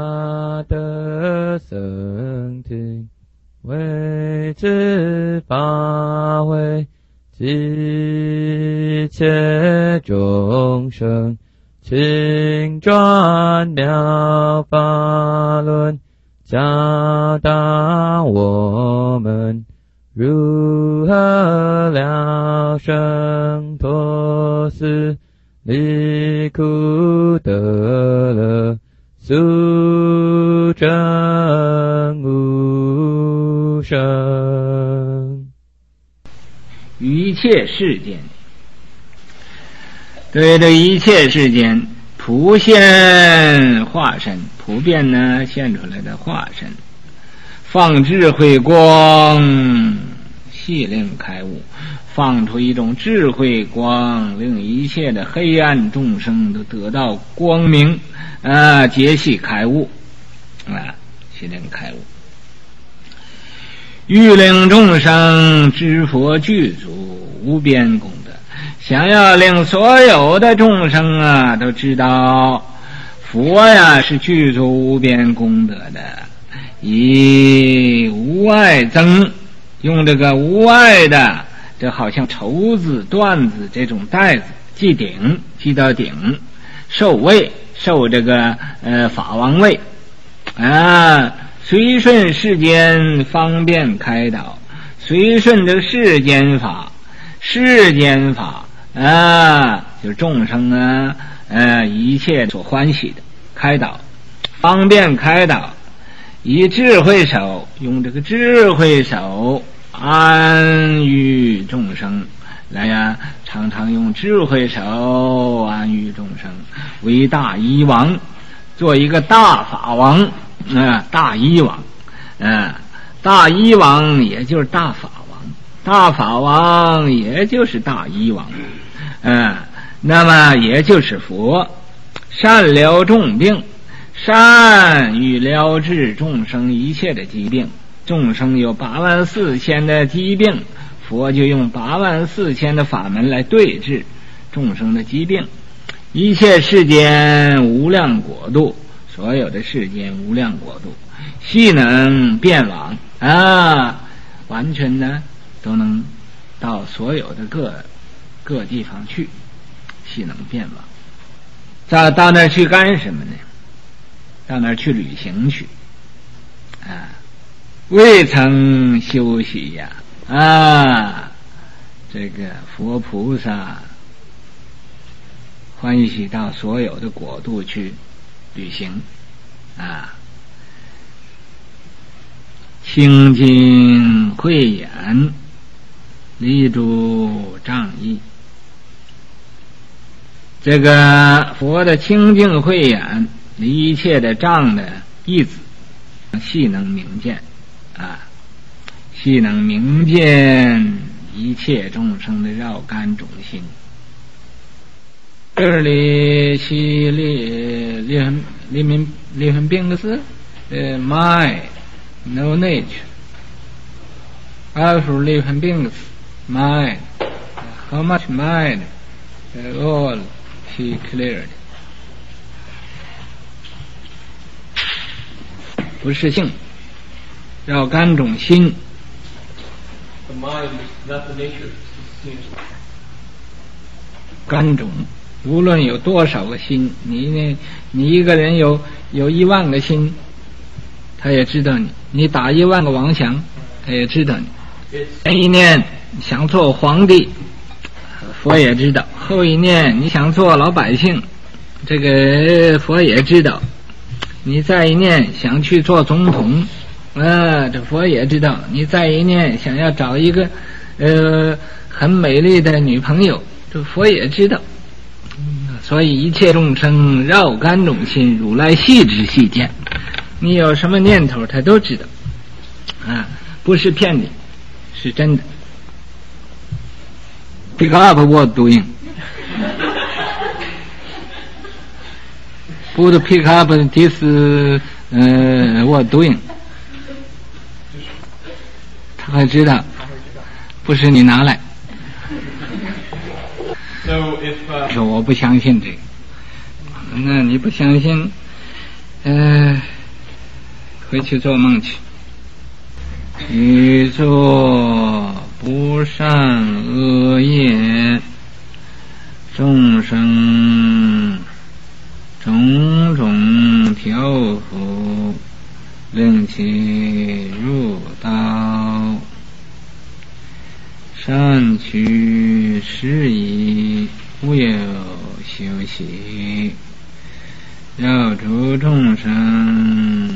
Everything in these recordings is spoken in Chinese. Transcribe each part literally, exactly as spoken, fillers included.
得僧听，为之法会，一切众生，请转妙法轮，教导我们如何了生脱死，离苦得乐，速证无生。 一切世间，对这一切世间普现化身，普遍呢现出来的化身，放智慧光，系令开悟，放出一种智慧光，令一切的黑暗众生都得到光明啊，皆系开悟啊，系令开悟，欲令众生知佛具足无边功德，想要令所有的众生啊都知道佛呀是具足无边功德的，以无碍增，用这个无碍的，这好像绸子缎子这种带子系顶，系到顶，受位，受这个呃法王位啊，随顺世间方便开导，随顺这个世间法，世间法啊，就是众生啊，呃，一切所欢喜的开导，方便开导，以智慧手，用这个智慧手安于众生，来呀，常常用智慧手安于众生，为大医王，做一个大法王啊、呃，大医王，啊、呃，大医王也就是大法王，大法王也就是大医王，嗯、呃，那么也就是佛，善疗众病，善于疗治众生一切的疾病。众生有八万四千的疾病，佛就用八万四千的法门来对治众生的疾病。一切世间无量国度，所有的世间无量国度，悉能遍往啊，完全呢都能到所有的各各地方去，悉能遍往。到到那儿去干什么呢？到那儿去旅行去啊。未曾休息呀啊！这个佛菩萨欢喜到所有的国度去旅行啊，清净慧眼，离诸障碍。这个佛的清净慧眼，离一切的障的义子，悉能明见。啊，悉能明见一切众生的绕干种心。这里是离离很离明离很病的是，呃 ，mind no nature。Also 离很病的是 mind how much mind all he cleared。不是性。绕干种心 The mind is not the nature. 干种，无论有多少个心，你呢？你一个人有有一万个心，他也知道你；你打一万个妄想，他也知道你。前一念想做皇帝，佛也知道；后一念你想做老百姓，这个佛也知道；你再一念想去做总统。啊，这佛也知道，你再一念想要找一个呃很美丽的女朋友，这佛也知道。所以一切众生绕干种心，如来悉知悉见。你有什么念头，他都知道。啊，不是骗你，是真的。Pick up what doing. Put pick up this 呃 what doing.他会知道，不是你拿来。 So if, uh... 说我不相信这个，那你不相信，呃， 回去做梦去。欲作不善恶业，众生种种调伏，令其入道。善取事宜，无有休息。要诸众生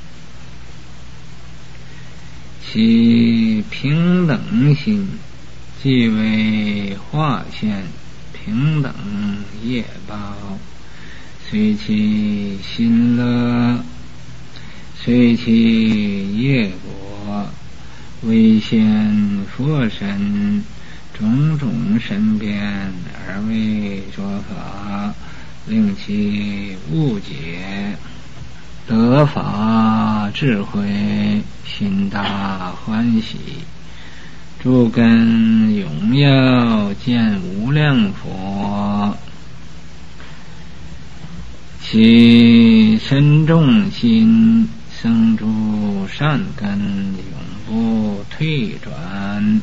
其平等心，即为化现平等业报，随其心乐，随其业果，为现佛身，种种身边而为说法，令其误解，得法智慧，心大欢喜，诸根永耀见无量佛，其身众心生诸善根，永不退转。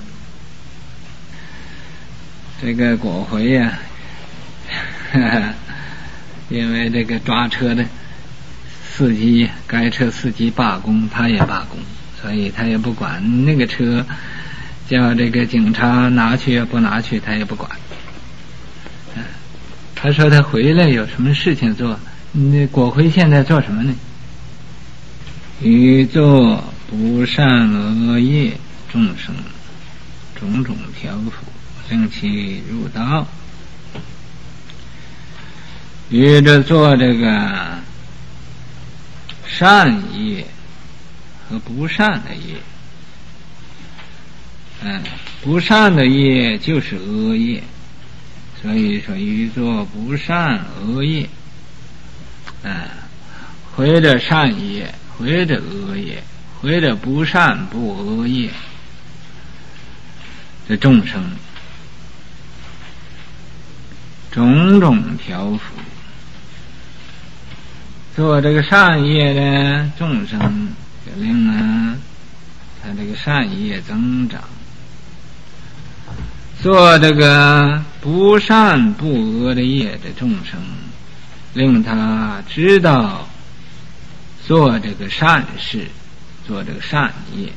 这个果回呀、啊，因为这个抓车的司机，该车司机罢工，他也罢工，所以他也不管那个车，叫这个警察拿去不拿去，他也不管。嗯，他说他回来有什么事情做？那果回现在做什么呢？欲作不善恶业，众生种种调伏，令其入道。于着做这个善业和不善的业，嗯，不善的业就是恶业，所以说于做不善恶业，嗯，回着善业，回着恶业，回着不善不恶业，这众生种种调伏。做这个善业的众生，就令啊他这个善业增长；做这个不善不恶的业的众生，令他知道做这个善事，做这个善业；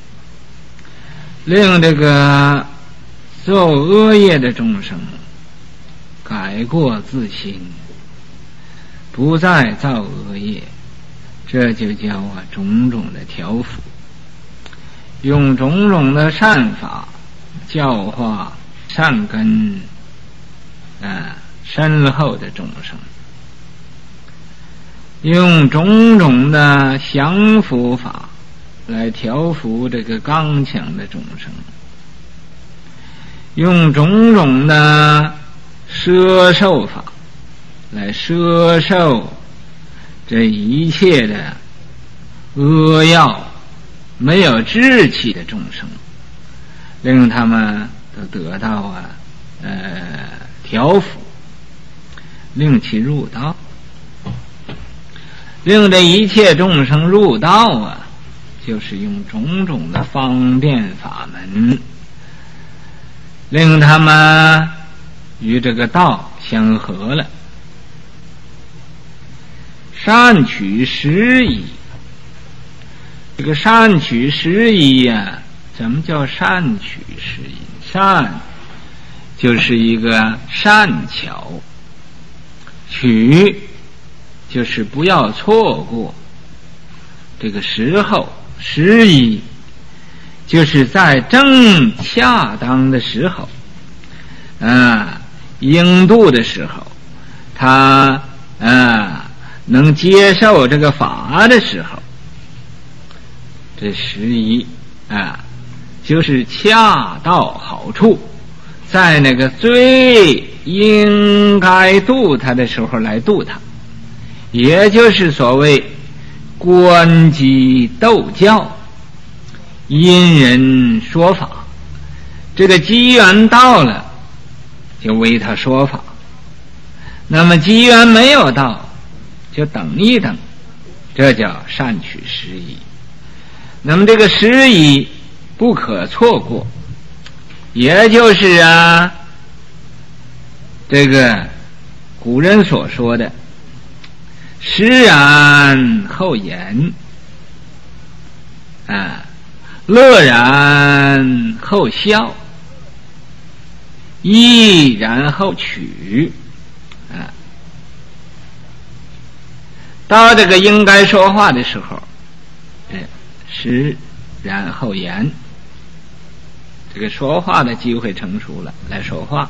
令这个做恶业的众生改过自新，不再造恶业，这就叫啊种种的调伏，用种种的善法教化善根啊深厚的众生，用种种的降伏法来调伏这个刚强的众生，用种种的摄受法来摄受这一切的恶药没有志气的众生，令他们都得到啊呃调伏，令其入道，令这一切众生入道啊，就是用种种的方便法门，令他们与这个道相合了。善取时宜，这个善取时宜呀，怎么叫善取时宜？善就是一个善巧，取就是不要错过这个时候，时宜就是在正恰当的时候啊，应度的时候，他啊能接受这个法的时候，这时宜啊就是恰到好处，在那个最应该度他的时候来度他，也就是所谓观机斗教，因人说法，这个机缘到了就为他说法，那么机缘没有到就等一等， 这叫善取时宜。那么这个时宜不可错过，也就是啊，这个古人所说的时然后言啊，乐然后笑，意然后取啊。到这个应该说话的时候，哎，时然后言，这个说话的机会成熟了，来说话。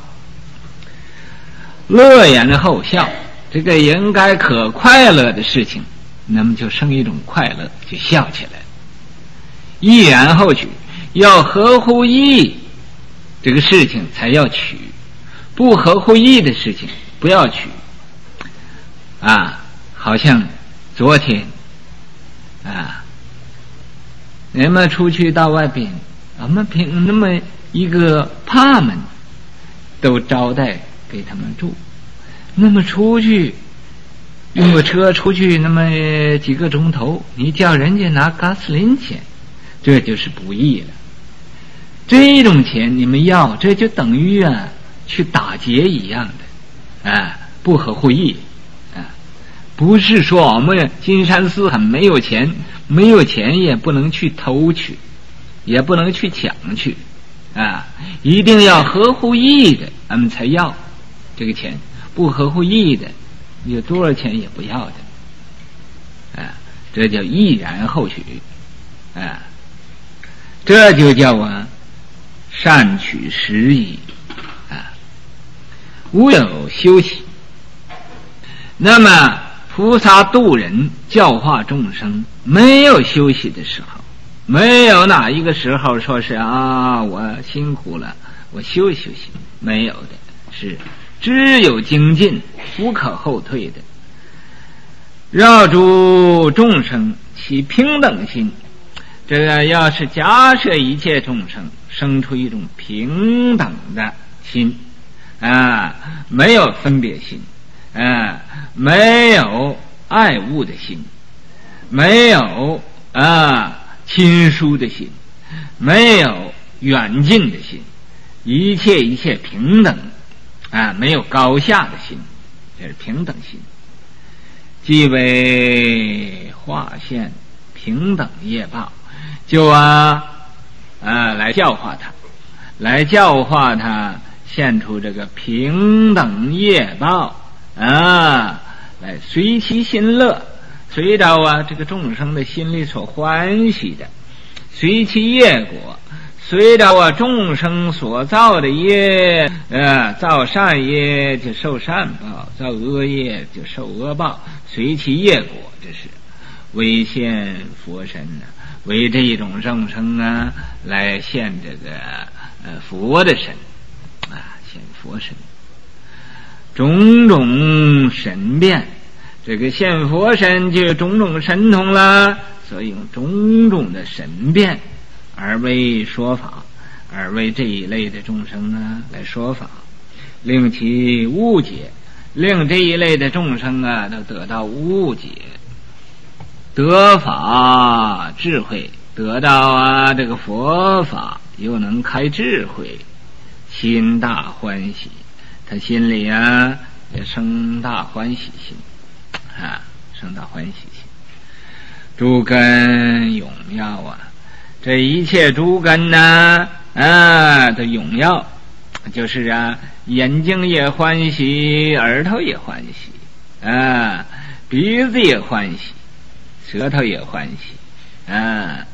乐言后笑，这个应该可快乐的事情，那么就生一种快乐，就笑起来。意然后取，要合乎意这个事情才要取，不合乎意的事情不要取啊。好像昨天啊，人们出去到外边，我们凭那么一个帕门都招待给他们住，那么出去用个车出去那么几个钟头，你叫人家拿嘎斯林钱，这就是不义了。这种钱你们要，这就等于啊去打劫一样的啊，不合乎义啊。不是说我们金山寺很没有钱，没有钱也不能去偷去，也不能去抢去啊，一定要合乎义的咱们才要这个钱，不合乎义的有多少钱也不要的啊，这叫义然后取啊，这就叫啊善取时宜啊，无有休息。那么菩萨度人教化众生没有休息的时候，没有哪一个时候说是啊我辛苦了我休息休息，没有的，是只有精进无可后退的。绕诸众生起平等心，这个要是假设一切众生生出一种平等的心啊，没有分别心啊，没有爱恶的心，没有啊亲疏的心，没有远近的心，一切一切平等啊，没有高下的心，这是平等心。即为化现平等业报，就啊啊来教化他，来教化他现出这个平等业报啊，来随其心乐，随着啊这个众生的心里所欢喜的，随其业果，随着啊众生所造的业，呃，造善业就受善报，造恶业就受恶报，随其业果，这是为现佛身呢、啊，为这一种众生啊来现这个呃佛的身啊，现佛身。种种神变，这个现佛身就有种种神通啦，所以用种种的神变而为说法，而为这一类的众生呢来说法，令其误解，令这一类的众生啊都得到误解，得法智慧，得到啊这个佛法，又能开智慧，心大欢喜，他心里啊也生大欢喜心啊，生大欢喜心。诸根永耀啊，这一切诸根呢啊的永耀，就是啊眼睛也欢喜，耳朵也欢喜啊，鼻子也欢喜，舌头也欢喜啊，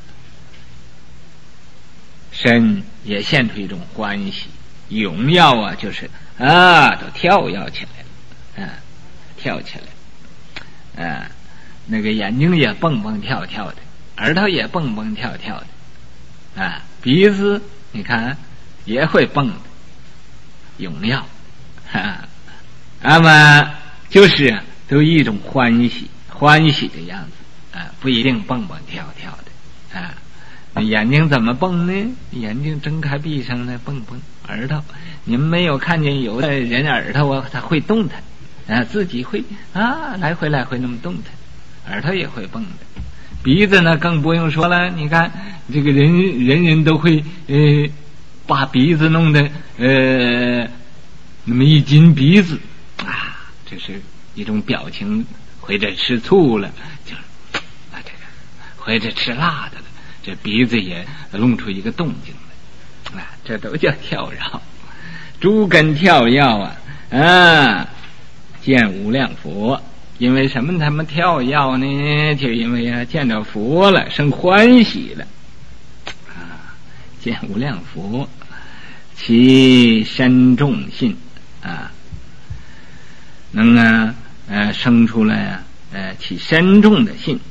身也现出一种欢喜永耀啊，就是啊都跳跃起来了啊，跳起来啊，那个眼睛也蹦蹦跳跳的，耳朵也蹦蹦跳跳的啊，鼻子你看也会蹦的永耀啊，那么就是都一种欢喜欢喜的样子啊，不一定蹦蹦跳跳的啊。眼睛怎么蹦呢？眼睛睁开闭上呢蹦蹦。耳朵你们没有看见有的人耳朵啊他会动弹啊，自己会啊来回来回那么动弹耳朵也会蹦的。鼻子呢更不用说了，你看这个人人人都会呃把鼻子弄得呃那么一紧鼻子啊，这是一种表情，或者吃醋了，就啊这个或者吃辣的了，这鼻子也弄出一个动静来，啊，这都叫跳跃。诸根跳跃啊啊，见无量佛。因为什么他们跳跃呢？就因为啊见到佛了，生欢喜了啊！见无量佛，其深重信啊，能啊呃生出来啊呃其深重的信，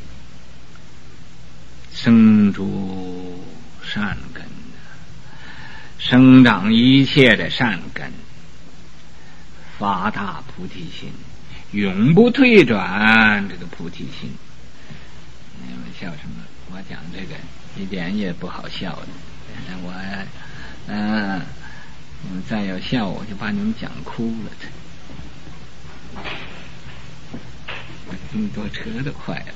生出善根，生长一切的善根，发大菩提心。永不退转这个菩提心。你们笑什么？我讲这个一点也不好笑的。我嗯、呃，你们再要笑我就把你们讲哭了。这么多车都坏了。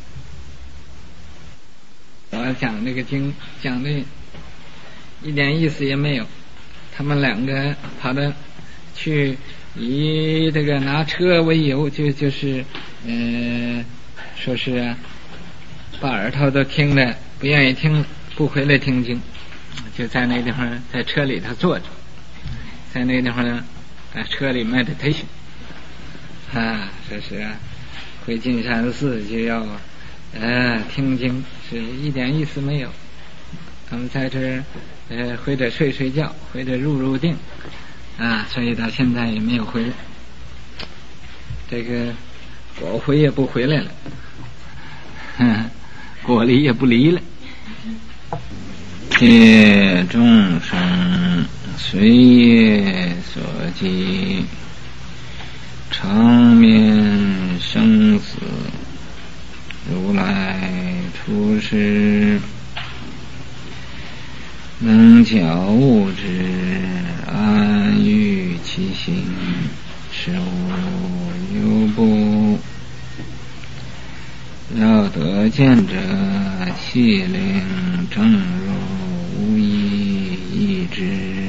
我讲这个经讲的一点意思也没有，他们两个跑到去以这个拿车为由，就就是呃说是、啊、把耳朵都听了，不愿意听，不回来听经，就在那地方在车里头坐着，在那地方呢在车里 meditation 啊，说是、啊、回金山寺就要呃听经，是一点意思没有。他们在这儿呃或者睡睡觉，或者入入定啊，所以到现在也没有回来。这个果回也不回来了，哼，果离也不离了。借众生随业所及，常面生死，如来出世，能教物之安于其心，是无有不。要得见者，细令正如无一义之。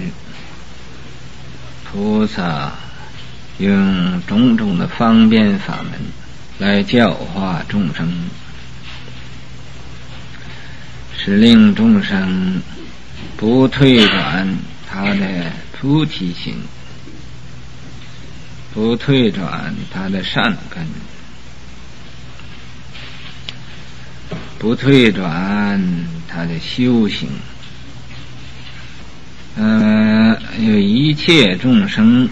菩萨用种种的方便法门来教化众生，使令众生不退转他的菩提心，不退转他的善根，不退转他的修行。呃，有一切众生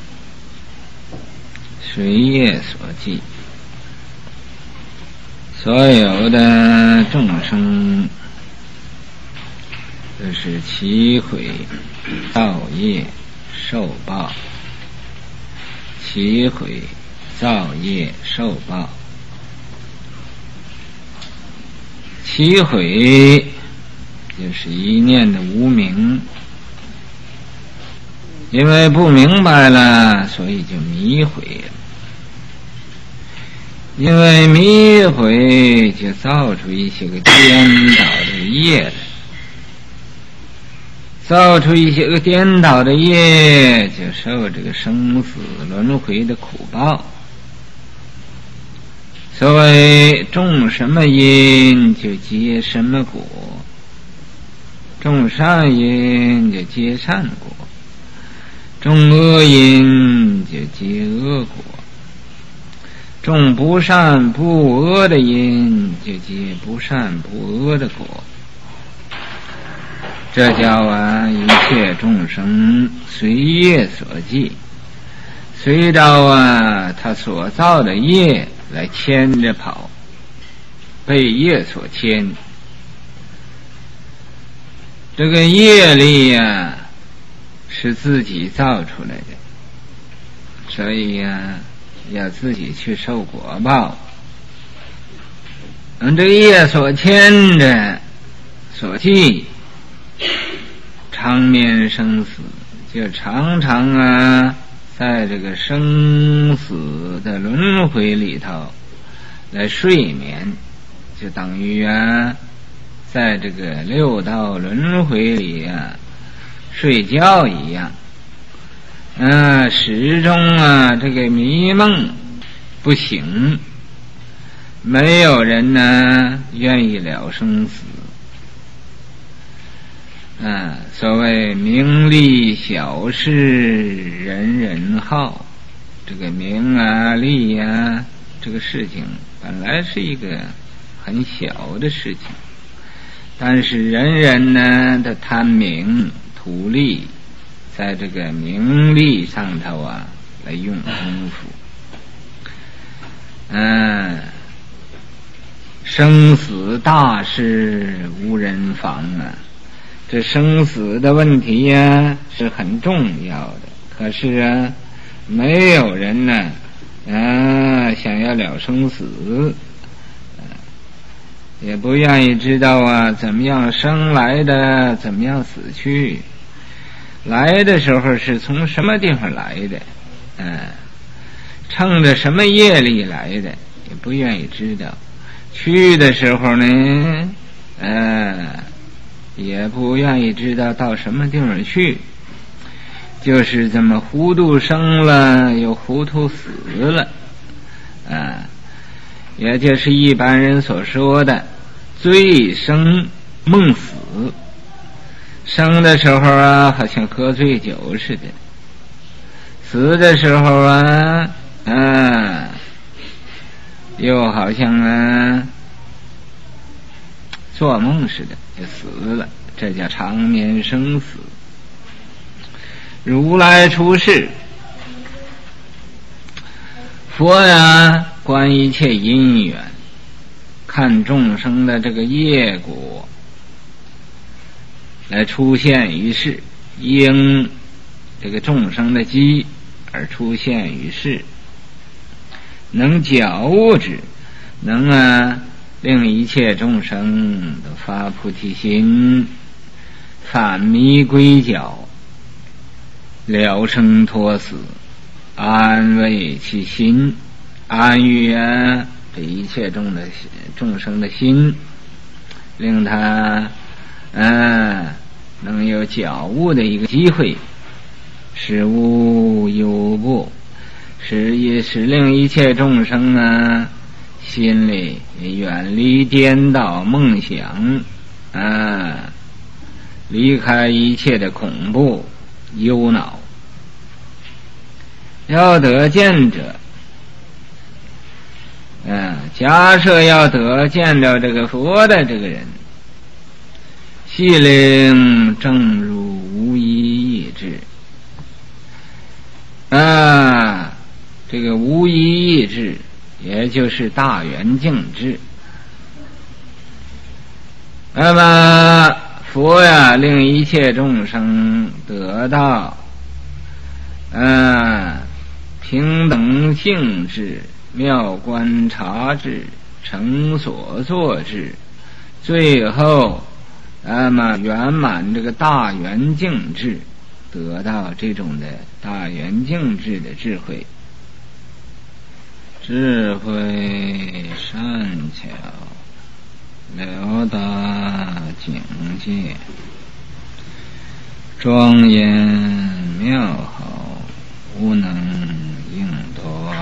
随业所记，所有的众生就是起毁造业受报，起毁造业受报。起毁就是一念的无明，因为不明白了，所以就迷毁了。因为迷毁，就造出一些个颠倒的业来，造出一些个颠倒的业，就受这个生死轮回的苦报。所谓种什么因就结什么果，种善因就结善果，种恶因就结恶果，种不善不恶的因就结不善不恶的果。这叫啊一切众生随业所记，随着啊他所造的业来牵着跑，被业所牵。这个业力呀、啊、是自己造出来的，所以呀、啊、要自己去受果报。嗯，这个业所牵着所记，常面生死，就常常啊在这个生死的轮回里头来睡眠，就等于啊，在这个六道轮回里啊睡觉一样。嗯、呃，始终啊这个迷梦不醒，没有人呢愿意了生死。啊，所谓名利小事人人好，这个名啊利啊，这个事情本来是一个很小的事情，但是人人呢的贪名图利，在这个名利上头啊来用功夫。嗯、啊，生死大事无人防啊。这生死的问题呀、啊、是很重要的，可是啊没有人呢啊想要了生死、啊、也不愿意知道啊怎么样生来的，怎么样死去，来的时候是从什么地方来的，嗯、啊，乘着什么业力来的，也不愿意知道。去的时候呢嗯、啊也不愿意知道到什么地方去，就是这么糊涂生了又糊涂死了啊，也就是一般人所说的醉生梦死。生的时候啊好像喝醉酒似的，死的时候啊啊又好像啊做梦似的就死了，这叫长眠生死。如来出世，佛呀观一切因缘，看众生的这个业果来出现于世，因这个众生的机而出现于世，能觉悟之，能啊令一切众生都发菩提心，返迷归觉，了生脱死，安慰其心，安于啊这一切众的众生的心，令他嗯、啊、能有觉悟的一个机会，使无忧怖，使也使令一切众生啊心里远离颠倒梦想啊，离开一切的恐怖忧恼。要得见者啊，假设要得见到这个佛的这个人，细令正入无一意志啊，这个无一意志也就是大圆净智。那么佛呀令一切众生得到啊平等性智、妙观察智、成所作智，最后那么圆满这个大圆净智，得到这种的大圆净智的智慧。智慧善巧了达境界，庄严妙好无能应夺，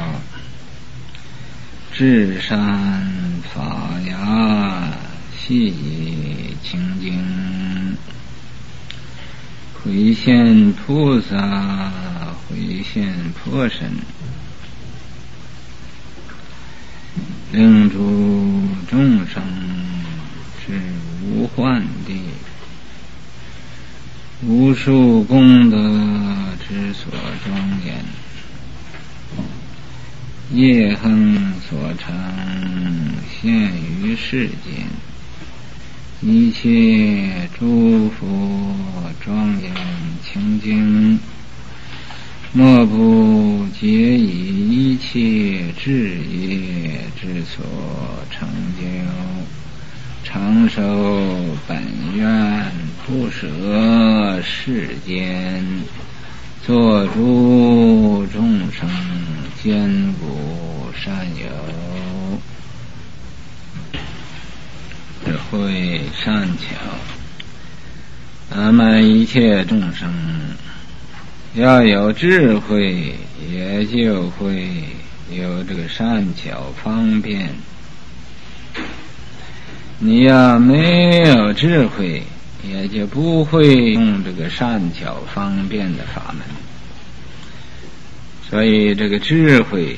至善法雅细清净，回现菩萨回现破身，令诸众生之无患地，无数功德之所庄严，业恒所成现于世间，一切诸佛庄严清净，莫不皆以一切智业之所成就，长寿本愿，不舍世间，作诸众生坚固善友。 慧善巧，咱们一切众生要有智慧，也就会有这个善巧方便。你要没有智慧，也就不会用这个善巧方便的法门。所以这个智慧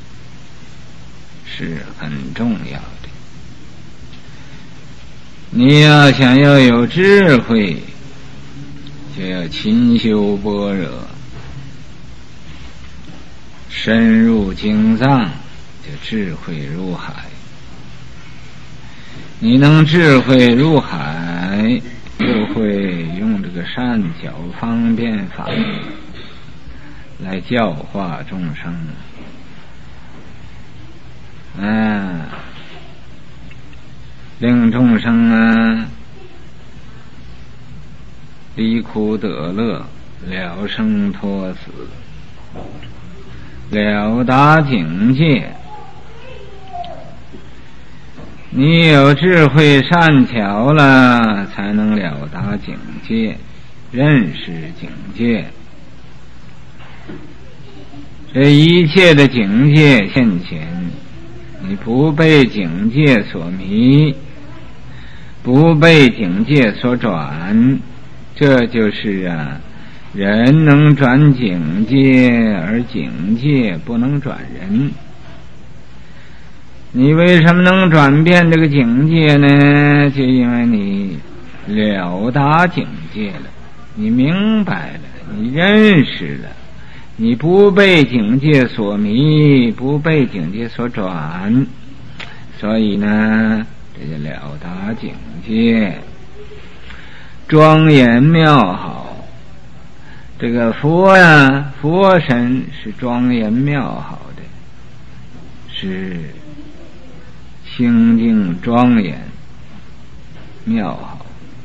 是很重要的。你要想要有智慧，就要勤修般若，深入经藏，就智慧入海。你能智慧入海，就会用这个善巧方便法来教化众生。啊，令众生啊离苦得乐，了生脱死，了达境界。你有智慧善巧了，才能了达境界，认识境界。这一切的境界现前，你不被境界所迷，不被境界所转，这就是啊，人能转境界，而境界不能转人。你为什么能转变这个境界呢？就因为你了达境界了，你明白了，你认识了，你不被境界所迷，不被境界所转，所以呢，这就了达境界，庄严妙好。这个佛呀，佛身是庄严妙好的，是清净庄严妙好，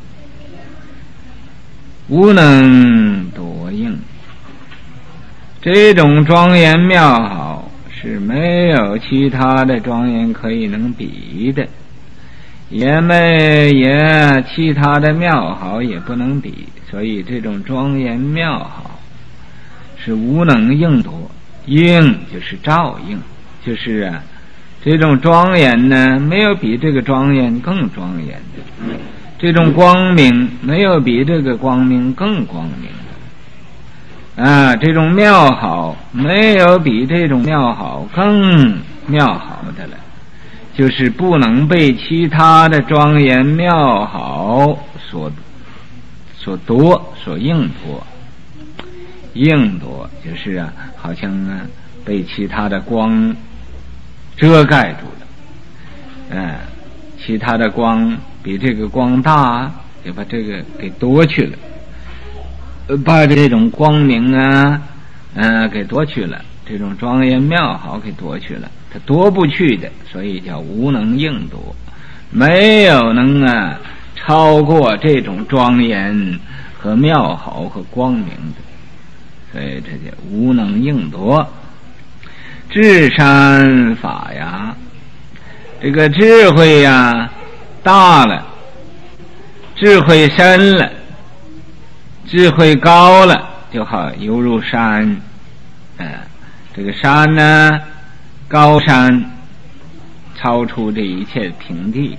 无能夺应。这种庄严妙好是没有其他的庄严可以能比的，也没也其他的妙好也不能比，所以这种庄严妙好是无能应夺。应就是照应，就是啊这种庄严呢，没有比这个庄严更庄严的；这种光明没有比这个光明更光明的。啊，这种妙好没有比这种妙好更妙好的了，就是不能被其他的庄严妙好所所夺、所应夺。应夺就是啊，好像啊被其他的光遮盖住了，嗯，其他的光比这个光大，就把这个给夺去了，把这种光明啊，嗯、呃，给夺去了，这种庄严妙好给夺去了，它夺不去的，所以叫无能应夺，没有能啊超过这种庄严和妙好和光明的，所以这叫无能应夺。智山法呀，这个智慧呀大了，智慧深了，智慧高了，就好犹如山。嗯、呃，这个山呢，高山超出这一切平地。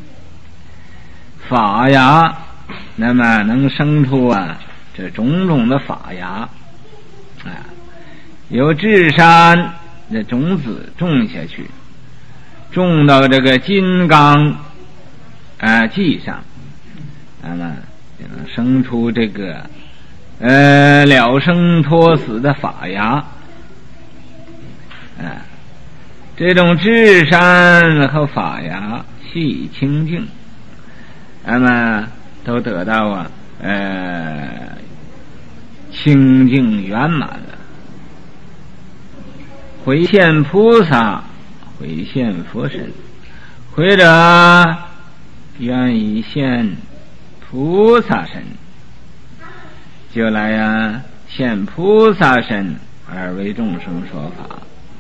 法呀，那么能生出啊这种种的法呀，啊、呃，有智山的种子种下去，种到这个金刚啊记上，那么就能生出这个呃了生脱死的法呀。啊，这种智山和法呀细清净，那么都得到啊呃清净圆满了。回现菩萨，回现佛身，或者愿意现菩萨身，就来呀、啊、现菩萨身而为众生说法；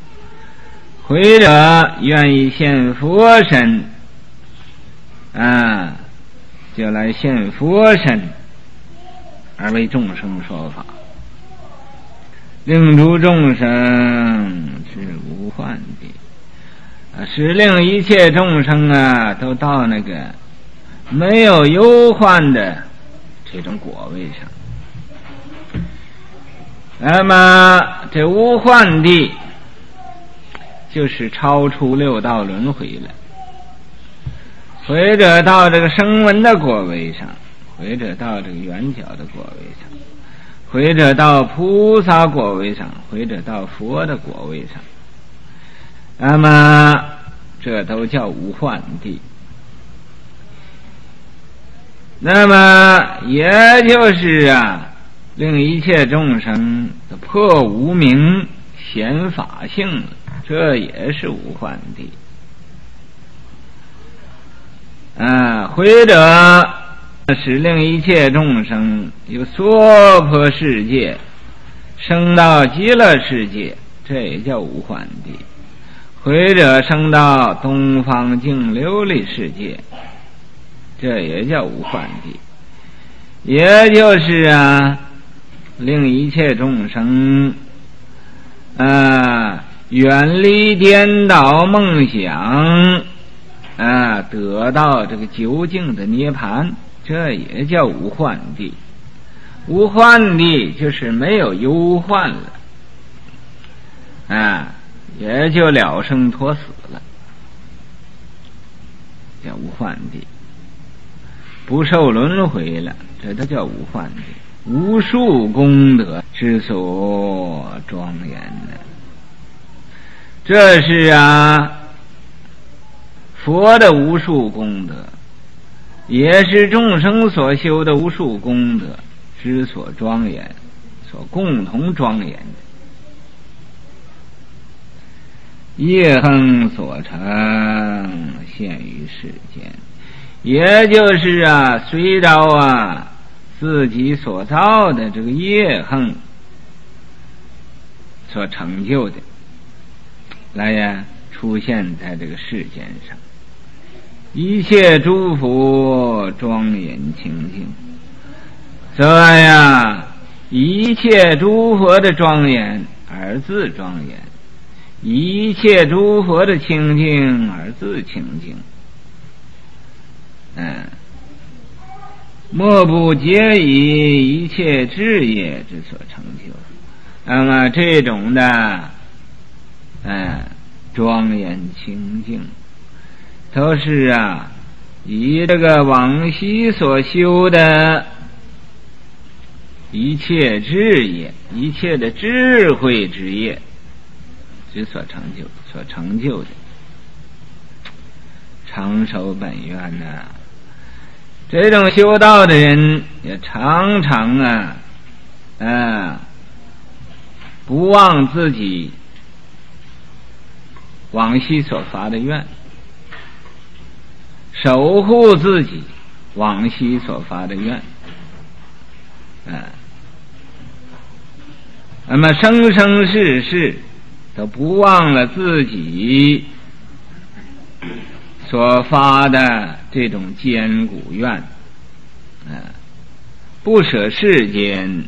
或者愿意现佛身，啊， 就来现佛身，而为众生说法，令诸众生是无患的，使令一切众生啊都到那个没有忧患的这种果位上。那么这无患地就是超出六道轮回了，或者到这个声闻的果位上，或者到这个圆角的果位上，或者到菩萨果位上，或者到佛的果位上，那么这都叫无患地。那么也就是啊令一切众生的破无明显法性了，这也是无患地啊。或者使令一切众生由娑婆世界升到极乐世界，这也叫无患地。或者升到东方净琉璃世界，这也叫无患地。也就是啊令一切众生啊远离颠倒梦想啊，得到这个究竟的涅槃，这也叫无患地。无患地就是没有忧患了啊，也就了生脱死了，叫无患地，不受轮回了，这都叫无患地。无数功德之所庄严呢，这是啊佛的无数功德，也是众生所修的无数功德之所庄严，所共同庄严的。业亨所成现于世间，也就是啊随着啊自己所造的这个业亨所成就的，来呀出现在这个世间上。一切诸佛庄严清净，则呀一切诸佛的庄严而自庄严，一切诸佛的清净而自清净。嗯，莫不皆以一切智业之所成就。那么这种的嗯庄严清净，都是啊以这个往昔所修的一切智业，一切的智慧之业之所成就所成就的。常守本愿呐、啊，这种修道的人也常常啊啊不忘自己往昔所发的愿，守护自己往昔所发的愿，啊，那么生生世世都不忘了自己所发的这种坚固愿，啊，不舍世间，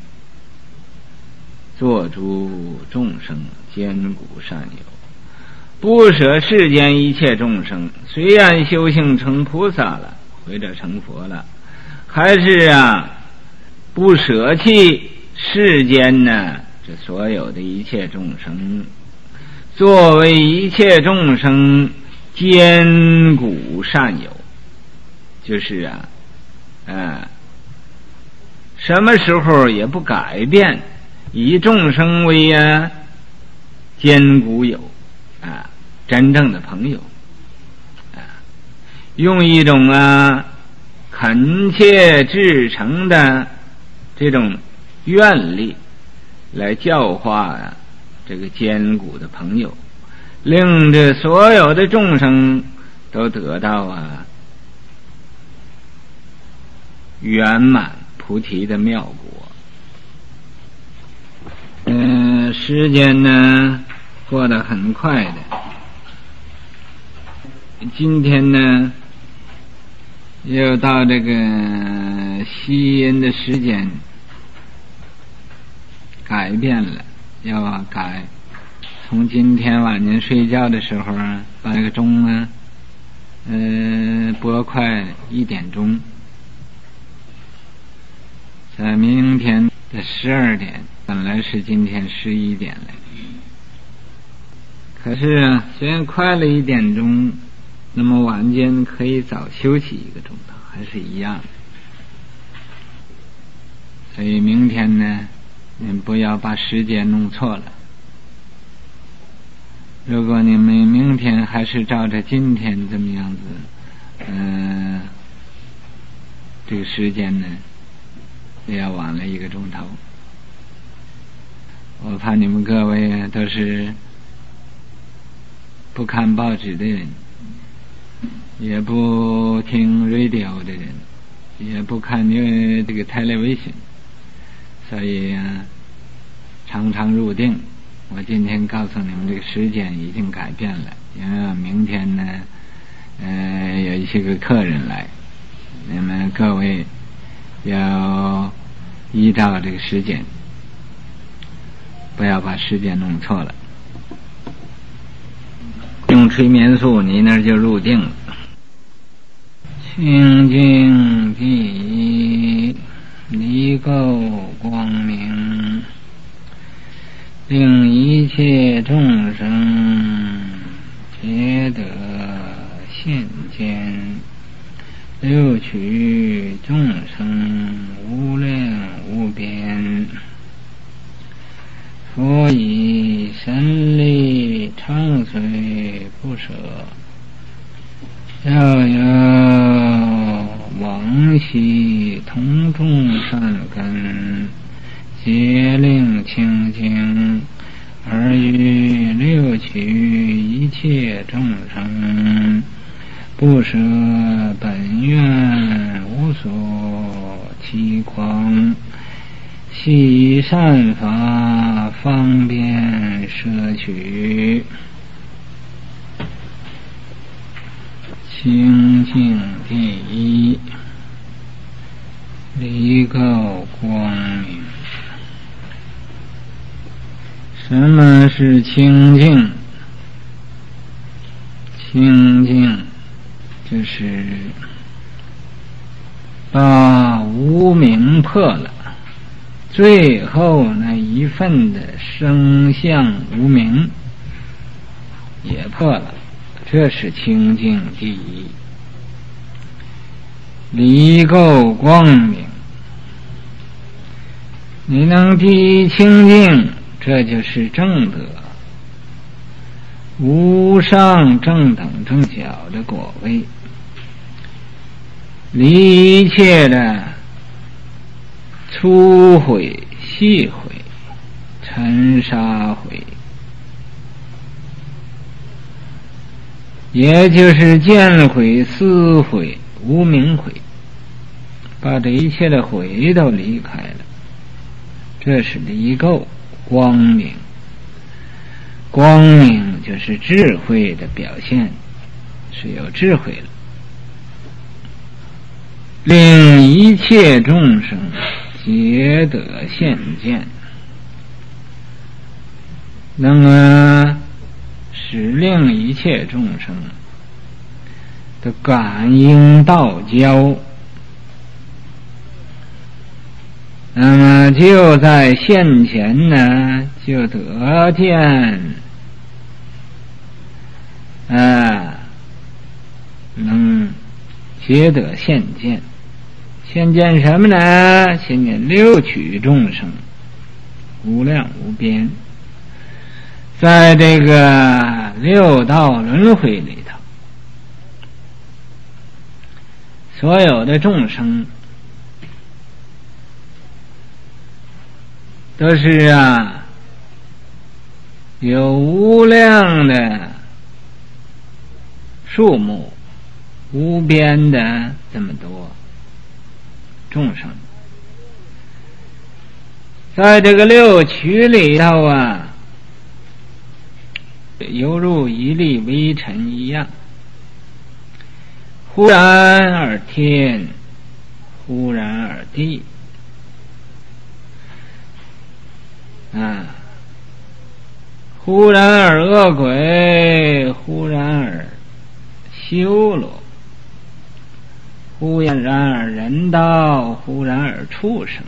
做诸众生坚固善友。不舍世间一切众生，虽然修行成菩萨了，或者成佛了，还是啊不舍弃世间呢这所有的一切众生，作为一切众生坚固善友。就是啊啊什么时候也不改变，以众生为啊坚固友啊，真正的朋友啊，用一种啊恳切至诚的这种愿力来教化啊这个坚固的朋友，令这所有的众生都得到啊圆满菩提的妙果。嗯、呃，时间呢过得很快的。今天呢又到这个吸烟的时间改变了，要改，从今天晚上睡觉的时候啊，把这个钟啊，呃，拨快一点钟，在明天的十二点，本来是今天十一点了，可是啊，虽然快了一点钟，那么晚间可以早休息一个钟头，还是一样的。所以明天呢，你不要把时间弄错了。如果你们明天还是照着今天这么样子，嗯、呃，这个时间呢，也要晚了一个钟头。我怕你们各位啊，都是不看报纸的人，也不听 radio 的人，也不看这个 television， 所以啊，常常入定。我今天告诉你们，这个时间已经改变了，因为明天呢，呃，有一些个客人来，你们各位要依照这个时间，不要把时间弄错了。用催眠术，你那儿就入定了。清净第一，离垢光明，令一切众生皆得现见，六趣众生无量无边。佛以神力长随不舍，遥遥往昔同种善根，皆令清净，而于六趣一切众生，不舍本愿无所期狂，悉善法方便摄取。清净第一，离垢光明。什么是清净？清净就是把无明破了，最后那一份的生相无明也破了，这是清净第一。离垢光明，你能第一清净，这就是正德，无上正等正觉的果位，离一切的粗毁细毁尘沙毁，也就是见毁思毁无明毁，把这一切的毁都离开了，这是离垢光明。光明就是智慧的表现，是有智慧了，令一切众生皆得现见，那么使令一切众生的感应道交，那么就在现前呢，就得见啊，能皆得现见。现见什么呢？现见六趣众生无量无边，在这个六道轮回里头，所有的众生都是啊，有无量的数目，无边的这么多众生，在这个六趣里头啊，犹如一粒微尘一样， 忽然而天，忽然而地啊，忽然而恶鬼，忽然而修罗，忽然而人道，忽然而畜生。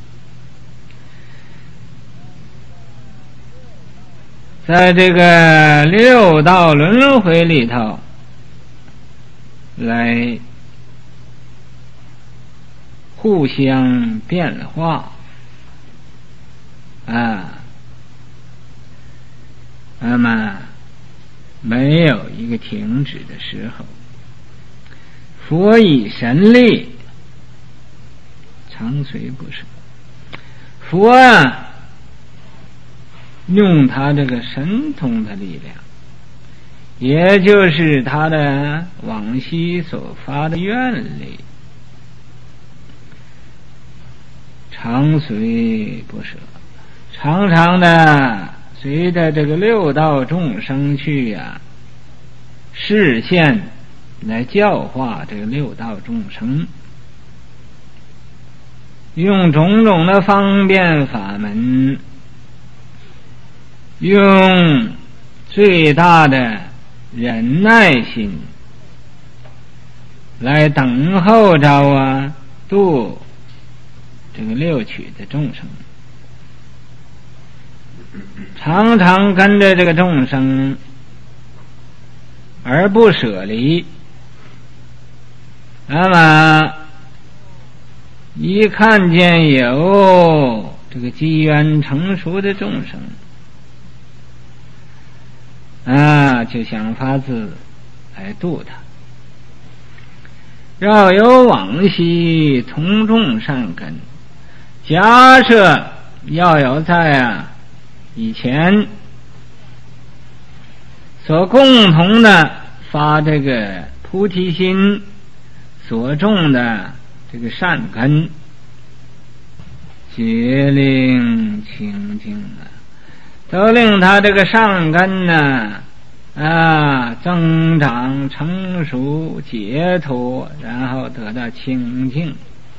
在这个六道轮回里头来互相变化啊，那么没有一个停止的时候。佛以神力长随不舍，佛啊用他这个神通的力量，也就是他的往昔所发的愿力，长随不舍，常常的随着这个六道众生去呀、啊，示现来教化这个六道众生，用种种的方便法门，用最大的忍耐心来等候着啊度这个六趣的众生，常常跟着这个众生而不舍离。那么一看见有这个机缘成熟的众生啊，就想法子来度他。要有往昔同种善根，假设要有在啊以前所共同的发这个菩提心所种的这个善根，皆令清净啊，都令他这个善根呢啊增长成熟解脱，然后得到清净。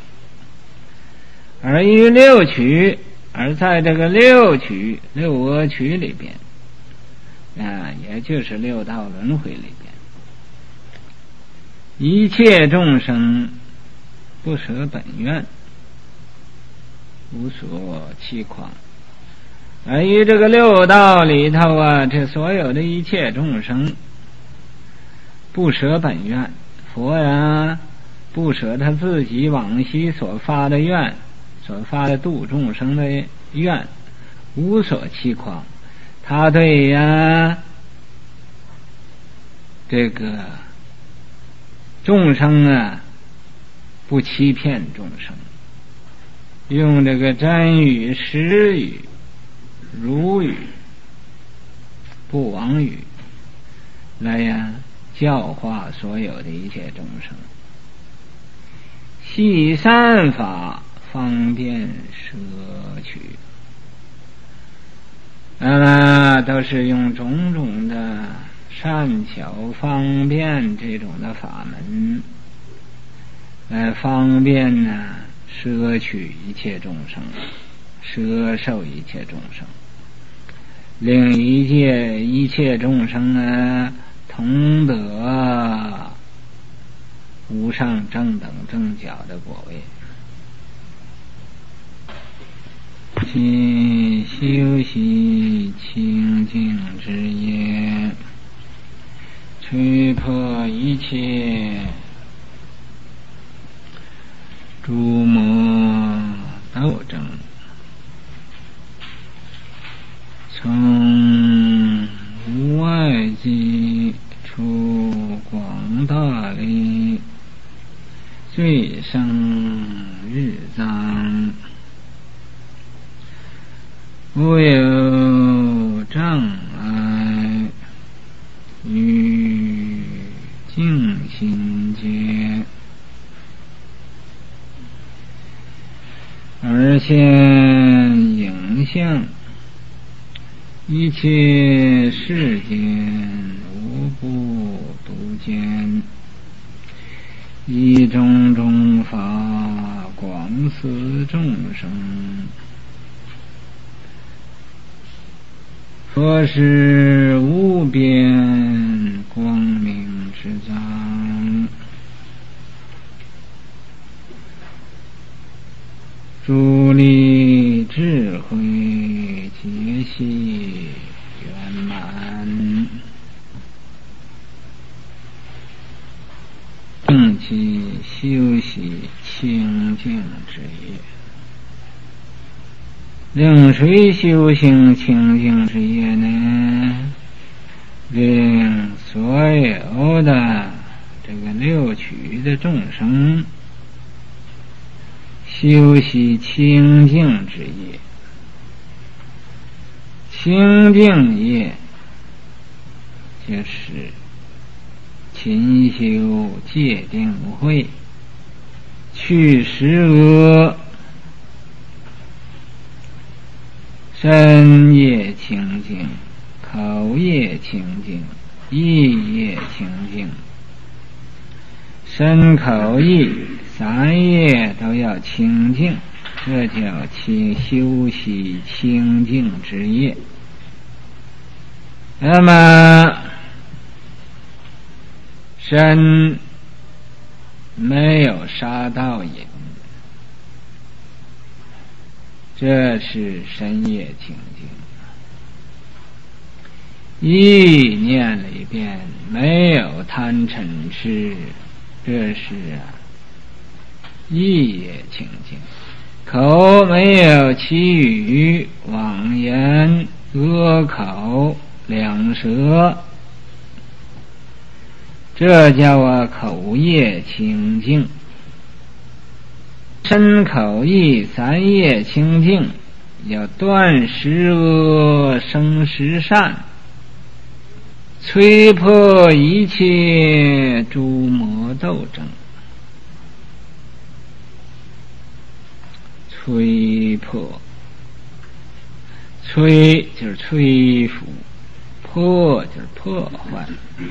而于六趣，而在这个六趣六恶趣里边啊，也就是六道轮回里边，一切众生不舍本愿，无所期况。而于这个六道里头啊，这所有的一切众生不舍本愿，佛呀不舍他自己往昔所发的愿，所发的度众生的愿，无所期况。他对呀这个众生啊不欺骗众生，用这个真语实语如语不妄语来呀教化所有的一切众生，细善法方便摄取。那么都是用种种的善巧方便这种的法门来方便呢摄取一切众生，摄受一切众生，令一切一切众生呢同得无上正等正觉的果位。今修习清净之业，摧破一切诸魔斗争，从无外际出广大力，最生日藏，无有障碍，与净心结，而现影像，一切世间无不独见， 以种种法广思众生，佛是无边光明之藏，诸力智慧皆悉圆满，正其修习清净之业。令谁修行清净之业呢？令所有的这个六趣的众生修习清净之业。清净业就是勤修戒定慧，去十恶，身业清净，口业清净，意业清净，身口意三业都要清净，这叫其修习清净之业。那么身没有杀盗淫，这是身业清净。意念里边没有贪嗔痴，这是啊意业清净。口没有绮语妄言恶口两舌，这叫啊口业清净。身口意三业清净，要断十恶生十善，摧破一切诸魔斗争。摧破，摧就是摧伏，破就是破坏。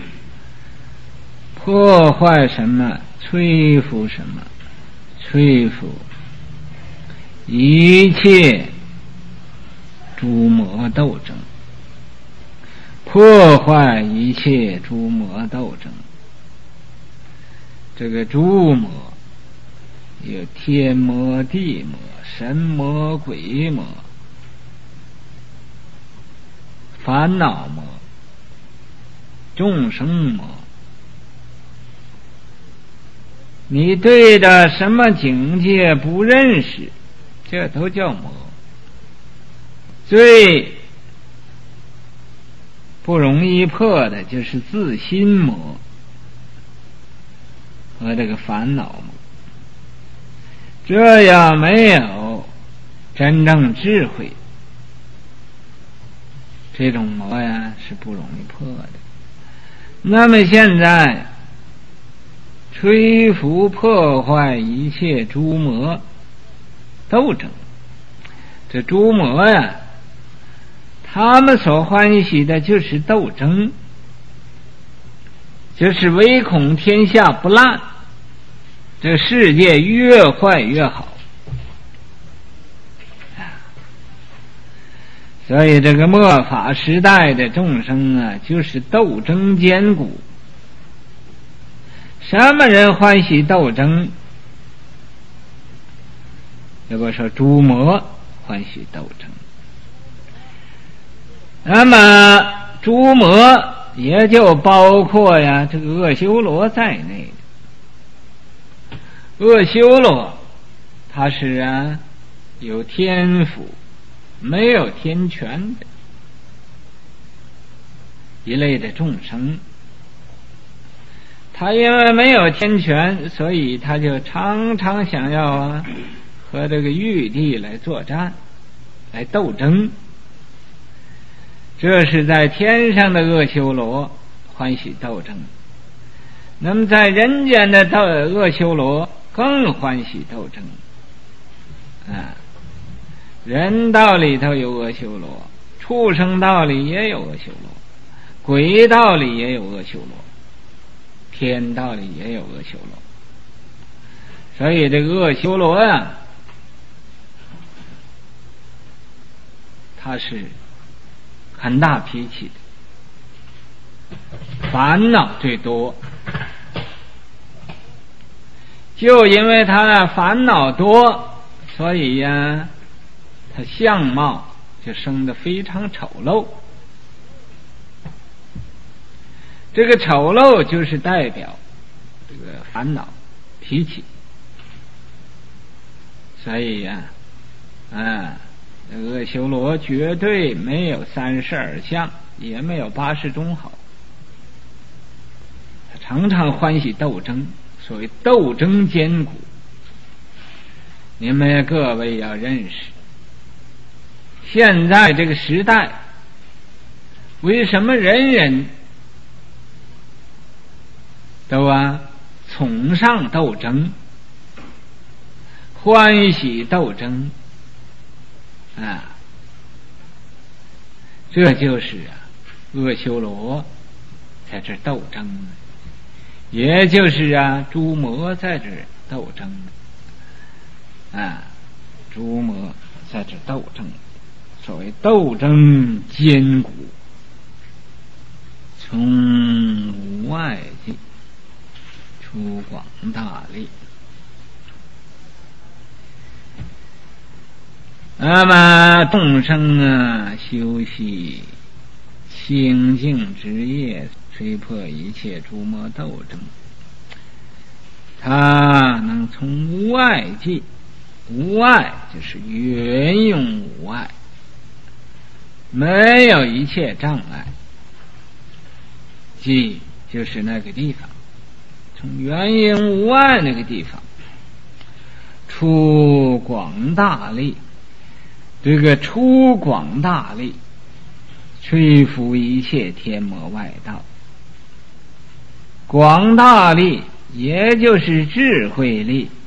破坏什么？摧伏什么？摧伏一切诸魔斗争，破坏一切诸魔斗争。这个诸魔有天魔、地魔、神魔、鬼魔、烦恼魔、众生魔。你对的什么境界不认识，这都叫魔。最不容易破的就是自心魔和这个烦恼魔。这样没有真正智慧，这种魔呀是不容易破的。那么现在摧伏破坏一切诸魔斗争，这诸魔呀，他们所欢喜的就是斗争，就是唯恐天下不烂，这世界越坏越好。所以这个末法时代的众生啊，就是斗争坚固。什么人欢喜斗争？要不说诸魔欢喜斗争。那么诸魔也就包括呀这个阿修罗在内。阿修罗他是啊有天赋没有天权的一类的众生。他因为没有天权，所以他就常常想要啊和这个玉帝来作战，来斗争。这是在天上的阿修罗欢喜斗争，那么在人间的斗阿修罗更欢喜斗争啊！人道里头有阿修罗，畜生道里也有阿修罗，鬼道里也有阿修罗，天道里也有阿修罗。 所以这个阿修罗呀，他是很大脾气的，烦恼最多。就因为他烦恼多，所以呀，他相貌就生得非常丑陋。这个丑陋就是代表这个烦恼脾气。所以呀，啊，阿修罗绝对没有三十二相，也没有八十种好。他常常欢喜斗争，所谓斗争坚固。你们各位要认识，现在这个时代，为什么人人都啊崇尚斗争？欢喜斗争啊，这就是啊，阿修罗在这斗争，也就是啊，诸魔在这斗争啊，诸魔在这斗争。所谓斗争坚固，从无外界出广大力。那么众生啊，修习清净之业，吹破一切诸魔斗争，他能从无碍界，无碍就是圆融无碍，没有一切障碍，即就是那个地方，从圆融无碍那个地方出广大力。这个出广大力，吹拂一切天魔外道。广大力也就是智慧力，